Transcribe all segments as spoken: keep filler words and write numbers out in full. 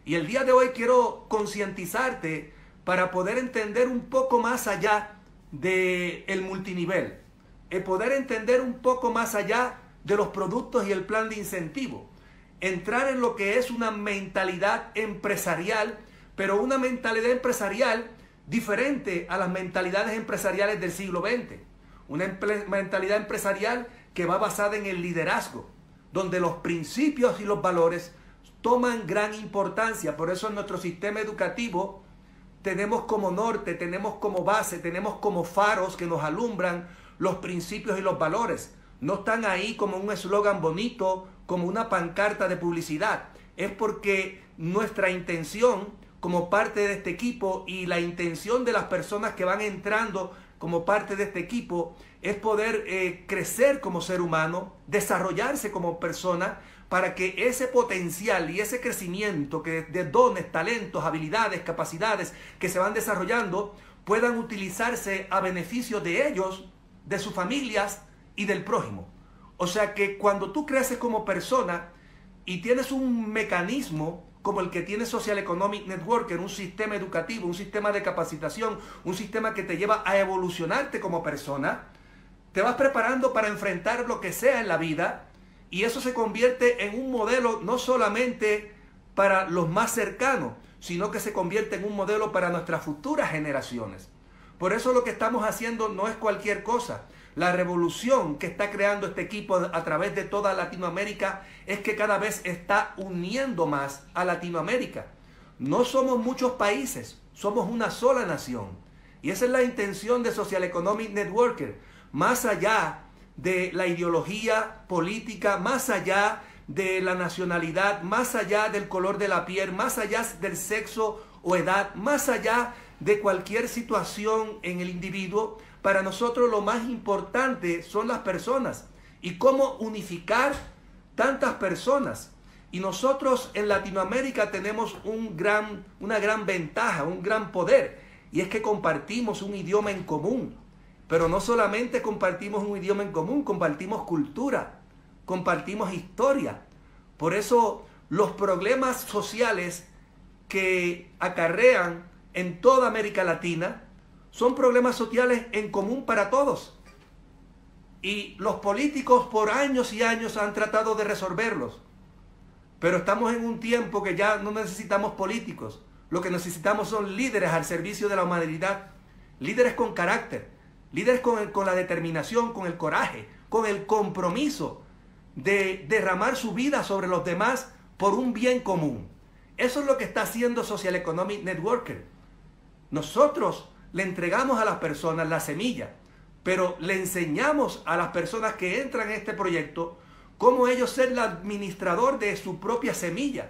Y el día de hoy quiero concientizarte para poder entender un poco más allá del multinivel, el poder entender un poco más allá de los productos y el plan de incentivo, entrar en lo que es una mentalidad empresarial, pero una mentalidad empresarial diferente a las mentalidades empresariales del siglo veinte, una mentalidad empresarial que va basada en el liderazgo, donde los principios y los valores toman gran importancia. Por eso en nuestro sistema educativo tenemos como norte, tenemos como base, tenemos como faros que nos alumbran los principios y los valores. No están ahí como un eslogan bonito, como una pancarta de publicidad. Es porque nuestra intención como parte de este equipo y la intención de las personas que van entrando como parte de este equipo es poder eh, crecer como ser humano, desarrollarse como persona, para que ese potencial y ese crecimiento que de dones, talentos, habilidades, capacidades que se van desarrollando puedan utilizarse a beneficio de ellos, de sus familias y del prójimo. O sea que cuando tú creces como persona y tienes un mecanismo como el que tiene Social Economic Networker, un sistema educativo, un sistema de capacitación, un sistema que te lleva a evolucionarte como persona, te vas preparando para enfrentar lo que sea en la vida, y eso se convierte en un modelo no solamente para los más cercanos, sino que se convierte en un modelo para nuestras futuras generaciones. Por eso lo que estamos haciendo no es cualquier cosa. La revolución que está creando este equipo a través de toda Latinoamérica es que cada vez está uniendo más a Latinoamérica. No somos muchos países, somos una sola nación. Y esa es la intención de Social Economic Networker. Más allá de la ideología política, más allá de la nacionalidad, más allá del color de la piel, más allá del sexo o edad, más allá de cualquier situación en el individuo, para nosotros lo más importante son las personas y cómo unificar tantas personas. Y nosotros en Latinoamérica tenemos un gran, una gran ventaja, un gran poder, y es que compartimos un idioma en común. Pero no solamente compartimos un idioma en común, compartimos cultura, compartimos historia. Por eso los problemas sociales que acarrean en toda América Latina son problemas sociales en común para todos. Y los políticos por años y años han tratado de resolverlos. Pero estamos en un tiempo que ya no necesitamos políticos. Lo que necesitamos son líderes al servicio de la humanidad. Líderes con carácter. Líderes con, el, con la determinación, con el coraje, con el compromiso de derramar su vida sobre los demás por un bien común. Eso es lo que está haciendo Social Economic Networker. Nosotros le entregamos a las personas la semilla, pero le enseñamos a las personas que entran en este proyecto cómo ellos ser el administrador de su propia semilla.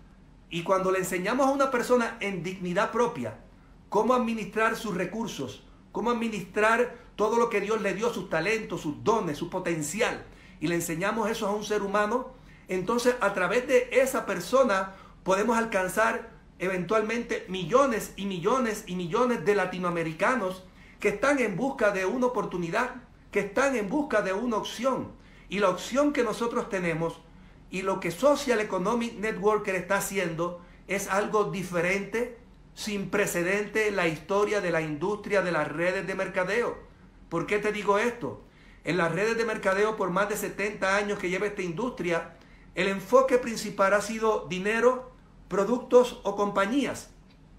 Y cuando le enseñamos a una persona en dignidad propia cómo administrar sus recursos, cómo administrar todo lo que Dios le dio, sus talentos, sus dones, su potencial, y le enseñamos eso a un ser humano, entonces a través de esa persona podemos alcanzar eventualmente millones y millones y millones de latinoamericanos que están en busca de una oportunidad, que están en busca de una opción. Y la opción que nosotros tenemos y lo que Social Economic Networker está haciendo es algo diferente, sin precedente en la historia de la industria de las redes de mercadeo. ¿Por qué te digo esto? En las redes de mercadeo, por más de setenta años que lleva esta industria, el enfoque principal ha sido dinero, productos o compañías.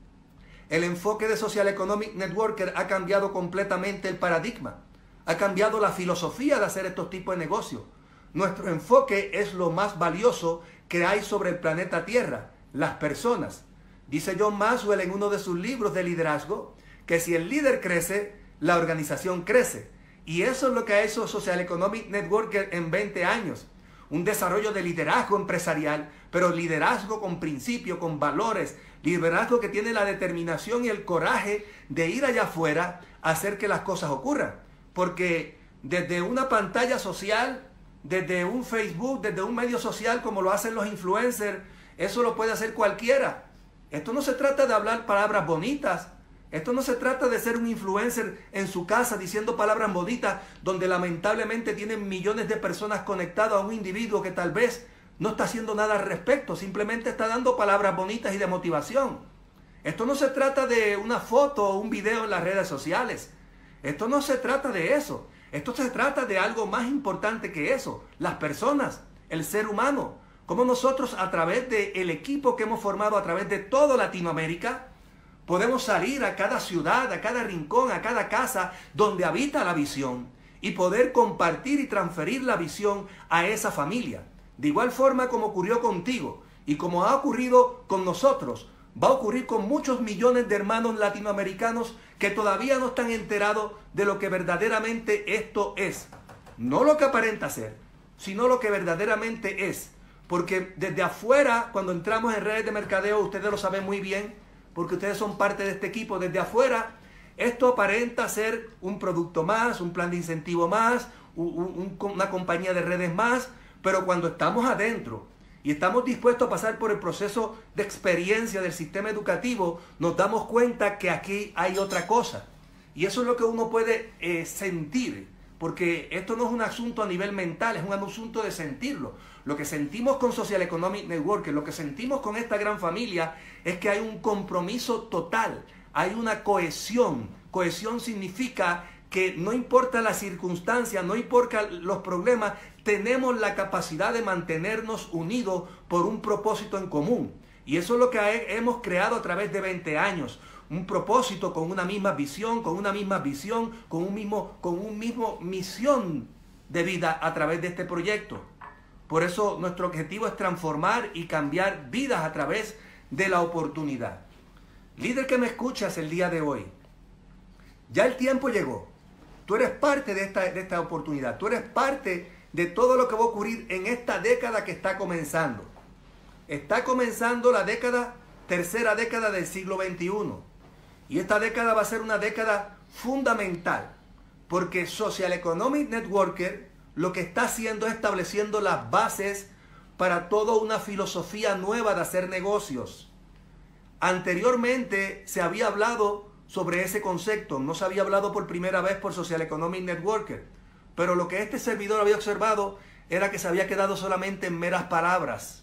El enfoque de Social Economic Networker ha cambiado completamente el paradigma, ha cambiado la filosofía de hacer estos tipos de negocios. Nuestro enfoque es lo más valioso que hay sobre el planeta Tierra, las personas. Dice John Maxwell en uno de sus libros de liderazgo que si el líder crece, la organización crece. Y eso es lo que ha hecho Social Economic Networker en veinte años. Un desarrollo de liderazgo empresarial, pero liderazgo con principio, con valores, liderazgo que tiene la determinación y el coraje de ir allá afuera a hacer que las cosas ocurran. Porque desde una pantalla social, desde un Facebook, desde un medio social como lo hacen los influencers, eso lo puede hacer cualquiera. Esto no se trata de hablar palabras bonitas. Esto no se trata de ser un influencer en su casa diciendo palabras bonitas donde lamentablemente tienen millones de personas conectadas a un individuo que tal vez no está haciendo nada al respecto, simplemente está dando palabras bonitas y de motivación. Esto no se trata de una foto o un video en las redes sociales. Esto no se trata de eso. Esto se trata de algo más importante que eso. Las personas, el ser humano. Cómo nosotros a través del equipo que hemos formado a través de toda Latinoamérica, podemos salir a cada ciudad, a cada rincón, a cada casa donde habita la visión y poder compartir y transferir la visión a esa familia. De igual forma como ocurrió contigo y como ha ocurrido con nosotros, va a ocurrir con muchos millones de hermanos latinoamericanos que todavía no están enterados de lo que verdaderamente esto es. No lo que aparenta ser, sino lo que verdaderamente es. Porque desde afuera, cuando entramos en redes de mercadeo, ustedes lo saben muy bien, porque ustedes son parte de este equipo, desde afuera, esto aparenta ser un producto más, un plan de incentivo más, un, un, una compañía de redes más, pero cuando estamos adentro y estamos dispuestos a pasar por el proceso de experiencia del sistema educativo, nos damos cuenta que aquí hay otra cosa. Y eso es lo que uno puede eh, sentir, porque esto no es un asunto a nivel mental, es un asunto de sentirlo. Lo que sentimos con Social Economic Networker, lo que sentimos con esta gran familia, es que hay un compromiso total, hay una cohesión. Cohesión significa que no importa las circunstancias, no importa los problemas, tenemos la capacidad de mantenernos unidos por un propósito en común. Y eso es lo que hemos creado a través de veinte años. Un propósito con una misma visión, con una misma visión, con un mismo, con un mismo misión de vida a través de este proyecto. Por eso nuestro objetivo es transformar y cambiar vidas a través de la oportunidad. Líder que me escuchas el día de hoy, ya el tiempo llegó. Tú eres parte de esta, de esta oportunidad. Tú eres parte de todo lo que va a ocurrir en esta década que está comenzando. Está comenzando la década, tercera década del siglo veintiuno. Y esta década va a ser una década fundamental. Porque Social Economic Networker lo que está haciendo es estableciendo las bases para toda una filosofía nueva de hacer negocios. Anteriormente se había hablado sobre ese concepto, no se había hablado por primera vez por Social Economic Networker, pero lo que este servidor había observado era que se había quedado solamente en meras palabras.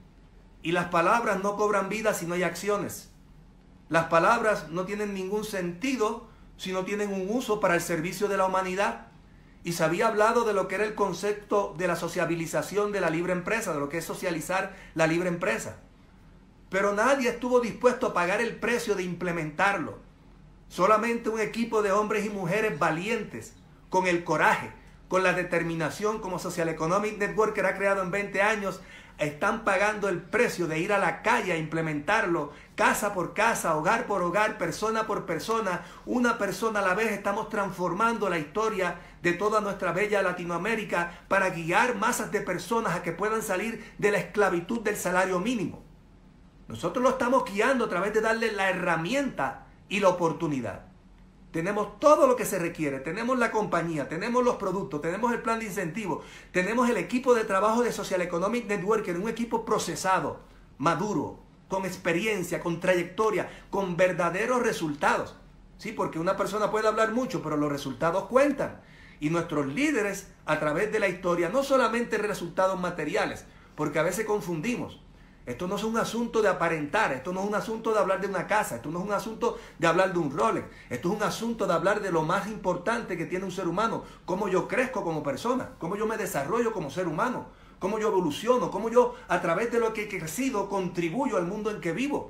Y las palabras no cobran vida si no hay acciones. Las palabras no tienen ningún sentido si no tienen un uso para el servicio de la humanidad. Y se había hablado de lo que era el concepto de la sociabilización de la libre empresa, de lo que es socializar la libre empresa. Pero nadie estuvo dispuesto a pagar el precio de implementarlo. Solamente un equipo de hombres y mujeres valientes, con el coraje, con la determinación como Social Economic Networker ha creado en veinte años, están pagando el precio de ir a la calle a implementarlo, casa por casa, hogar por hogar, persona por persona, una persona a la vez. Estamos transformando la historia de toda nuestra bella Latinoamérica para guiar masas de personas a que puedan salir de la esclavitud del salario mínimo. Nosotros lo estamos guiando a través de darle la herramienta y la oportunidad. Tenemos todo lo que se requiere, tenemos la compañía, tenemos los productos, tenemos el plan de incentivos, tenemos el equipo de trabajo de Social Economic Networker, un equipo procesado, maduro, con experiencia, con trayectoria, con verdaderos resultados. Sí, porque una persona puede hablar mucho, pero los resultados cuentan. Y nuestros líderes, a través de la historia, no solamente resultados materiales, porque a veces confundimos. Esto no es un asunto de aparentar, esto no es un asunto de hablar de una casa, esto no es un asunto de hablar de un Rolex, esto es un asunto de hablar de lo más importante que tiene un ser humano, cómo yo crezco como persona, cómo yo me desarrollo como ser humano, cómo yo evoluciono, cómo yo a través de lo que he crecido contribuyo al mundo en que vivo.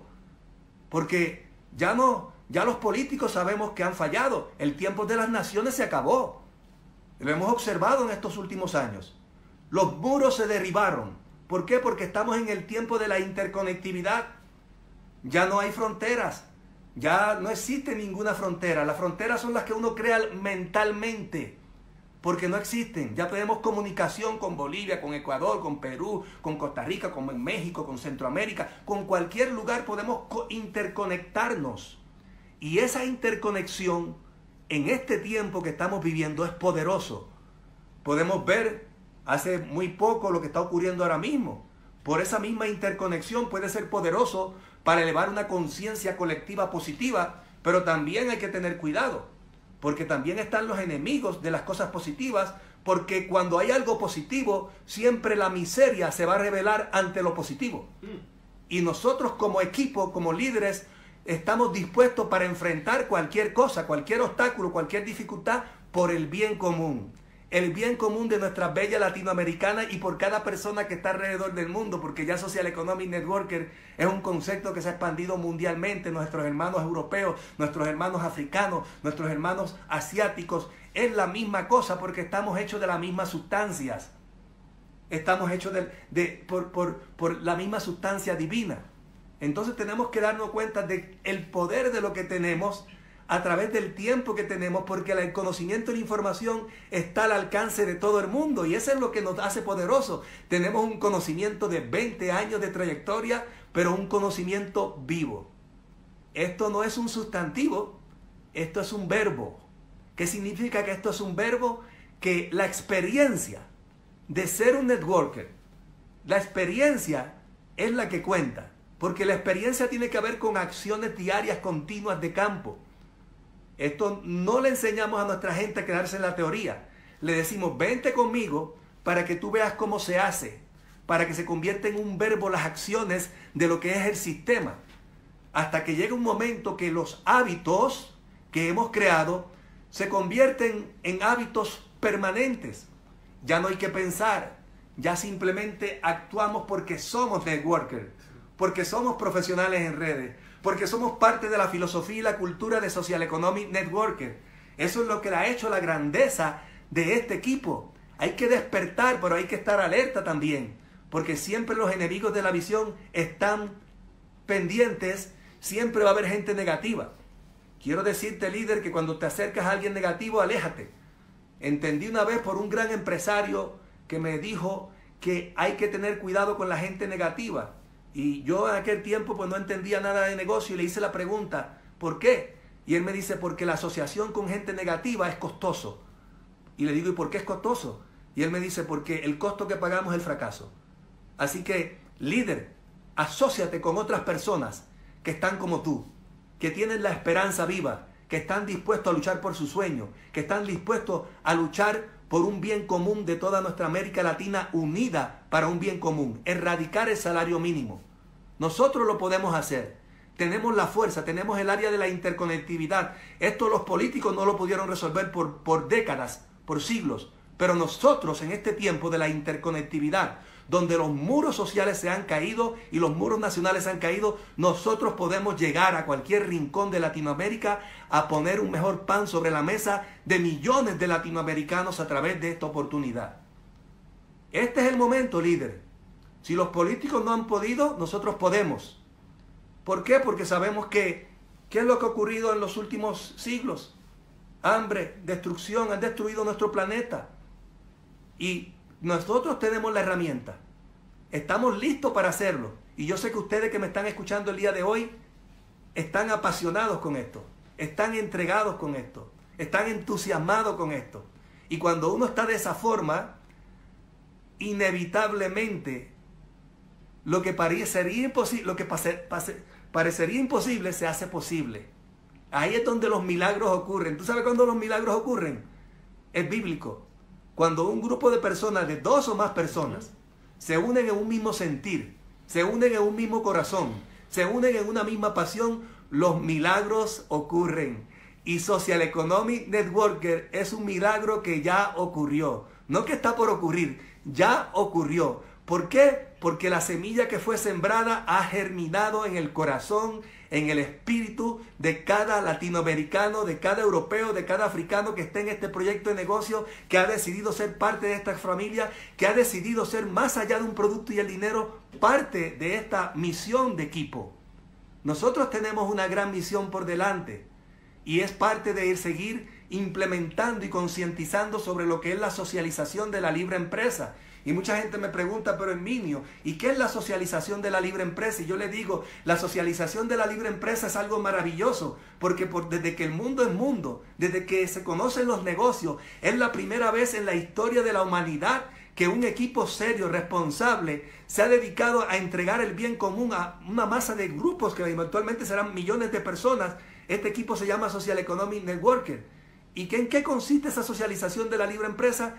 Porque ya no, ya los políticos sabemos que han fallado, el tiempo de las naciones se acabó. Lo hemos observado en estos últimos años. Los muros se derribaron. ¿Por qué? Porque estamos en el tiempo de la interconectividad. Ya no hay fronteras. Ya no existe ninguna frontera. Las fronteras son las que uno crea mentalmente. Porque no existen. Ya tenemos comunicación con Bolivia, con Ecuador, con Perú, con Costa Rica, con México, con Centroamérica. Con cualquier lugar podemos interconectarnos. Y esa interconexión en este tiempo que estamos viviendo es poderoso. Podemos ver hace muy poco lo que está ocurriendo ahora mismo. Por esa misma interconexión puede ser poderoso para elevar una conciencia colectiva positiva, pero también hay que tener cuidado, porque también están los enemigos de las cosas positivas Porque cuando hay algo positivo, siempre la miseria se va a revelar ante lo positivo. Y nosotros como equipo, como líderes, estamos dispuestos para enfrentar cualquier cosa, cualquier obstáculo, cualquier dificultad por el bien común. El bien común de nuestra bella latinoamericana y por cada persona que está alrededor del mundo, porque ya Social Economic Networker es un concepto que se ha expandido mundialmente. Nuestros hermanos europeos, nuestros hermanos africanos, nuestros hermanos asiáticos, es la misma cosa porque estamos hechos de las mismas sustancias. Estamos hechos de, de, por, por, por la misma sustancia divina. Entonces tenemos que darnos cuenta de el poder de lo que tenemos a través del tiempo que tenemos, porque el conocimiento y la información está al alcance de todo el mundo y eso es lo que nos hace poderosos. Tenemos un conocimiento de veinte años de trayectoria, pero un conocimiento vivo. Esto no es un sustantivo, esto es un verbo. ¿Qué significa que esto es un verbo? Que la experiencia de ser un networker, la experiencia es la que cuenta, porque la experiencia tiene que ver con acciones diarias continuas de campo. Esto no le enseñamos a nuestra gente a quedarse en la teoría. Le decimos, vente conmigo para que tú veas cómo se hace, para que se convierta en un verbo las acciones de lo que es el sistema. Hasta que llegue un momento que los hábitos que hemos creado se convierten en hábitos permanentes. Ya no hay que pensar, ya simplemente actuamos porque somos networkers, porque somos profesionales en redes, porque somos parte de la filosofía y la cultura de Social Economic Networker. Eso es lo que le ha hecho la grandeza de este equipo. Hay que despertar, pero hay que estar alerta también, porque siempre los enemigos de la visión están pendientes, siempre va a haber gente negativa. Quiero decirte, líder, que cuando te acercas a alguien negativo, aléjate. Entendí una vez por un gran empresario que me dijo que hay que tener cuidado con la gente negativa. Y yo en aquel tiempo pues no entendía nada de negocio y le hice la pregunta, ¿por qué? Y él me dice, porque la asociación con gente negativa es costoso. Y le digo, ¿y por qué es costoso? Y él me dice, porque el costo que pagamos es el fracaso. Así que, líder, asóciate con otras personas que están como tú, que tienen la esperanza viva, que están dispuestos a luchar por su sueño, que están dispuestos a luchar por un bien común de toda nuestra América Latina unida para un bien común, erradicar el salario mínimo. Nosotros lo podemos hacer. Tenemos la fuerza, tenemos el área de la interconectividad. Esto los políticos no lo pudieron resolver por, por décadas, por siglos. Pero nosotros en este tiempo de la interconectividad, donde los muros sociales se han caído y los muros nacionales se han caído, nosotros podemos llegar a cualquier rincón de Latinoamérica a poner un mejor pan sobre la mesa de millones de latinoamericanos a través de esta oportunidad. Este es el momento, líder. Si los políticos no han podido, nosotros podemos. ¿Por qué? Porque sabemos que, ¿qué es lo que ha ocurrido en los últimos siglos? Hambre, destrucción, han destruido nuestro planeta. Y nosotros tenemos la herramienta. Estamos listos para hacerlo. Y yo sé que ustedes que me están escuchando el día de hoy están apasionados con esto. Están entregados con esto. Están entusiasmados con esto. Y cuando uno está de esa forma, inevitablemente lo que parecería imposible, lo que pase, pase, parecería imposible se hace posible. Ahí es donde los milagros ocurren. ¿Tú sabes cuándo los milagros ocurren? Es bíblico. Cuando un grupo de personas, de dos o más personas, se unen en un mismo sentir, se unen en un mismo corazón, se unen en una misma pasión, los milagros ocurren. Y Social Economic Networker es un milagro que ya ocurrió. No que está por ocurrir, ya ocurrió. ¿Por qué? Porque la semilla que fue sembrada ha germinado en el corazón, en el espíritu de cada latinoamericano, de cada europeo, de cada africano que esté en este proyecto de negocio, que ha decidido ser parte de esta familia, que ha decidido ser más allá de un producto y el dinero, parte de esta misión de equipo. Nosotros tenemos una gran misión por delante y es parte de ir seguir implementando y concientizando sobre lo que es la socialización de la libre empresa. Y mucha gente me pregunta, pero Herminio, ¿y qué es la socialización de la libre empresa? Y yo le digo, la socialización de la libre empresa es algo maravilloso, porque por, desde que el mundo es mundo, desde que se conocen los negocios, es la primera vez en la historia de la humanidad que un equipo serio, responsable, se ha dedicado a entregar el bien común a una masa de grupos que eventualmente serán millones de personas. Este equipo se llama Social Economic Networker. ¿Y en qué consiste esa socialización de la libre empresa?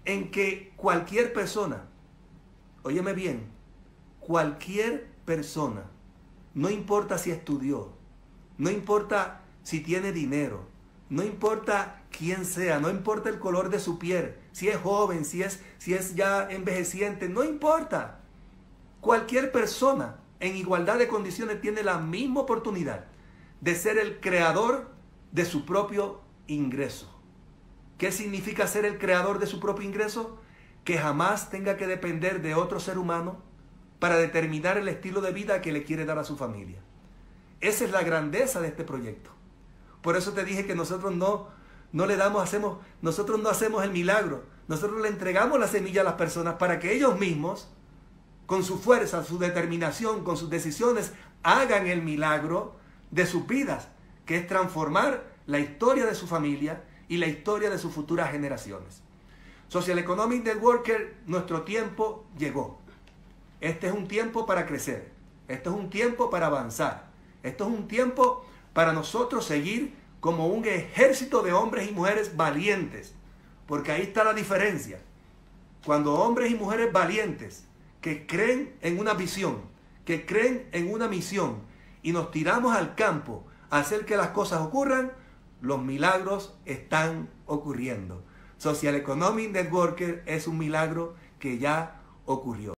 en que cualquier persona, óyeme bien, cualquier persona, no importa si estudió, no importa si tiene dinero, no importa quién sea, no importa el color de su piel, si es joven, si es, si es ya envejeciente, no importa. Cualquier persona en igualdad de condiciones tiene la misma oportunidad de ser el creador de su propio ingreso. ¿Qué significa ser el creador de su propio ingreso? Que jamás tenga que depender de otro ser humano para determinar el estilo de vida que le quiere dar a su familia. Esa es la grandeza de este proyecto. Por eso te dije que nosotros no, no le damos, hacemos, nosotros no hacemos el milagro. Nosotros le entregamos la semilla a las personas para que ellos mismos, con su fuerza, su determinación, con sus decisiones, hagan el milagro de sus vidas, que es transformar la historia de su familia y la historia de sus futuras generaciones. Social Economic Networker, nuestro tiempo llegó. Este es un tiempo para crecer. Este es un tiempo para avanzar. Esto es un tiempo para nosotros seguir como un ejército de hombres y mujeres valientes. Porque ahí está la diferencia. Cuando hombres y mujeres valientes que creen en una visión, que creen en una misión y nos tiramos al campo a hacer que las cosas ocurran, los milagros están ocurriendo. Social Economic Networker es un milagro que ya ocurrió.